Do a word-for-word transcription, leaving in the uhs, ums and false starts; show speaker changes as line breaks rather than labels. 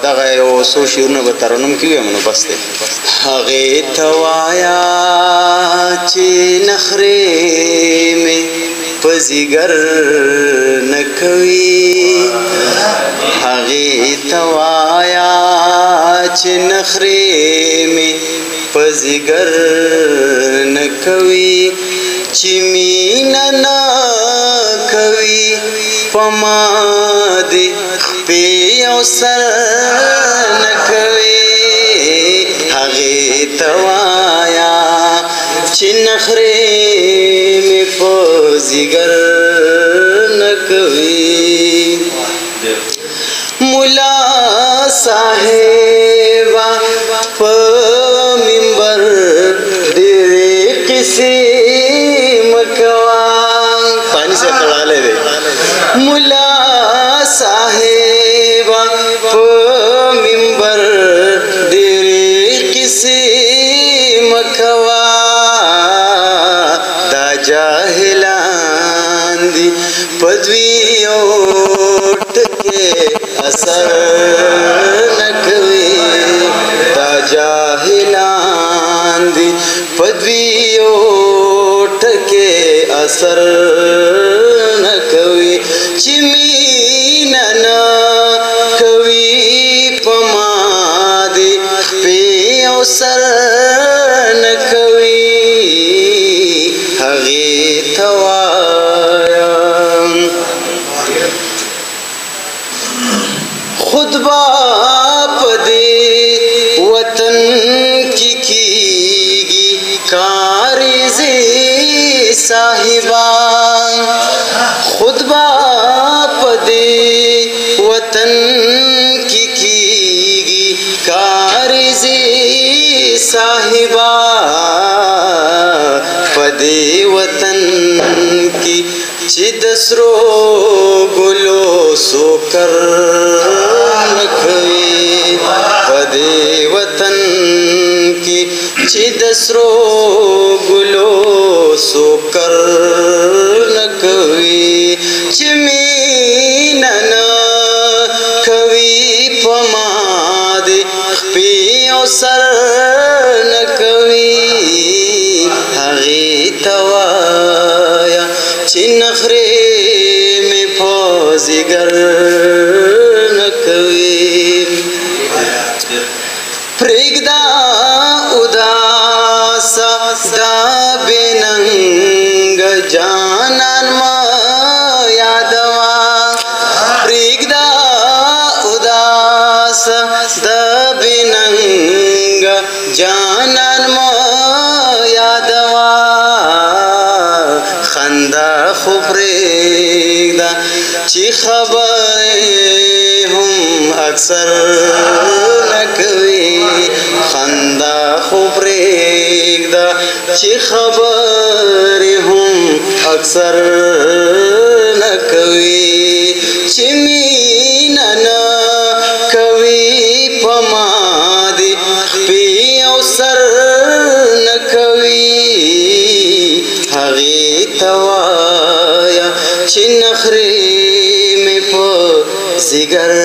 دغه یو څو شعرونه به ترنم کې ویم نو بس دی. هغې ته وایه چې نخرې مې په ځیګر نه کوي، هغې ته وایه چې نخرې مې په ځیګر نه کوي، چې مینه نه کوي په ما دې خپې او سر نه کوي. هغې ته وایه چې نخرې مې په ځیګر نه کوي. ملا صاحبه په منبر ډېرې قصې مه کوه. پانی سے تړالی دی. ملا صاحبه په منبر ډېرې قصې مه کوه. دا جاهلان دي په دویو ټکې اثر نه کوي. دا جاهلان دي په دویو ټکې اثر نه کوي، چې مینه نه کوي په ما دې خپې او سر نه کوي. هغې ته وایه خطبه په دې وطن کې کېږي کاریزې صاحبان، خطبه په دې وطن کې کېږي کاریزې صاحبان. په دې وطن کې چې د سرو ګلو سوکر نه کوي، په دې وطن کې چې د سرو ګلو سوکر نه کوي، چې مینه نه کوي په ما دې خپې او سر نه کوي. هغې ته وایه چې نخرې مې په ځیګر نه کوي. پرېږده اداسه دا بې ننګه جانان مه یادوه. پرېږده اداسه دا بې ننګه جانان مه یادوه. خندا خو پرېږده چې خبرې هم اکثر نه کوي. خندا خو پرېږده چې خبرې هم اکثر نه کوي، چې مینه نه کوي په ما دې خپې او سر نه کوي. هغې ته وایه چې نخرې مې په ځیګر